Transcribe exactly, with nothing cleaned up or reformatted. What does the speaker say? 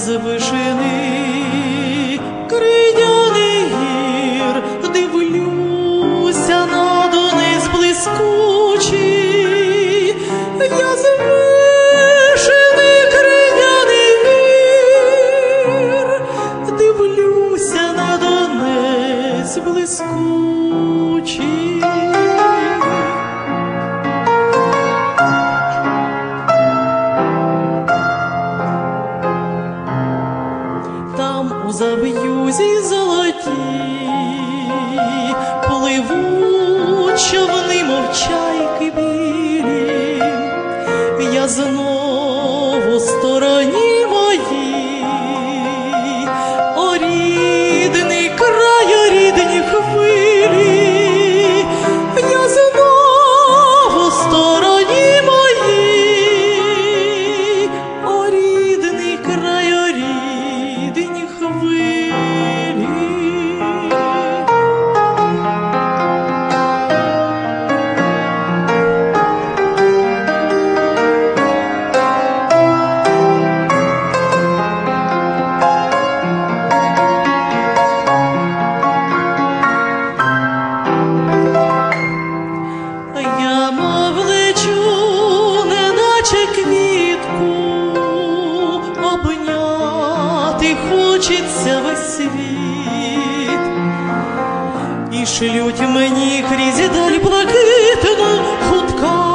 вишини крейняний гір, дивлюся на Донець блискучий, я з вишини крейняний гір, дивлюся на Донець блискучий. У зав'юзі золоті пливуть човни, мов чайки білі, я знову в стороні моїй, о рідний край, о рідні хвилі, я знову в стороні моїй, о рідний край, о рідні хвилі. Я мов лечу, неначе квітку, обняти хочеться весь світ, і шлють мені крізь даль блакитну хутка